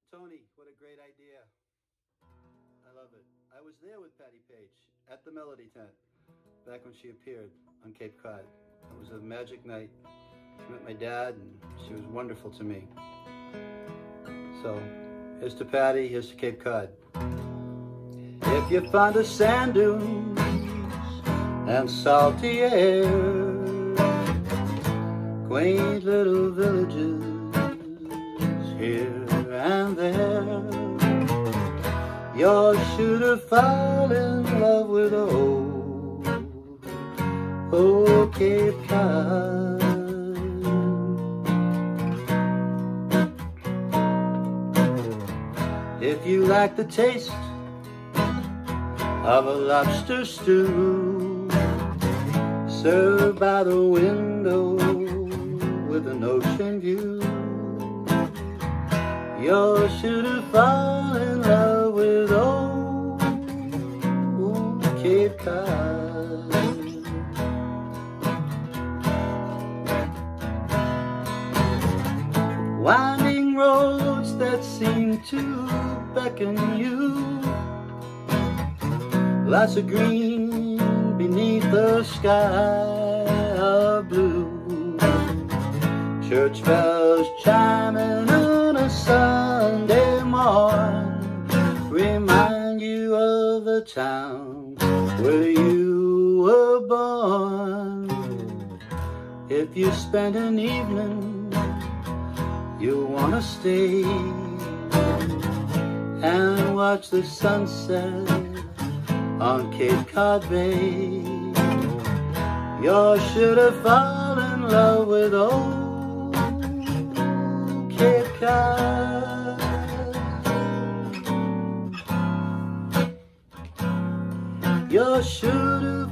Tony, what a great idea. I love it. I was there with Patti Page at the Melody Tent back when she appeared on Cape Cod. It was a magic night. I met my dad and she was wonderful to me. So, here's to Patti, here's to Cape Cod. If you find a sand dunes and salty air, quaint little villages here and there, you're sure to fall in love with old Cape Cod. If you like the taste of a lobster stew served by the window with an ocean view, you're sure to fall in love with old Cape Cod. Winding roads that seem to beckon you, lots of green beneath the sky of blue, church bells chiming on a Sunday morn remind you of the town where you were born. If you spend an evening you'll want to stay and watch the sunset on Cape Cod Bay, you're sure to fall in love with old Cape Cod. You're sure to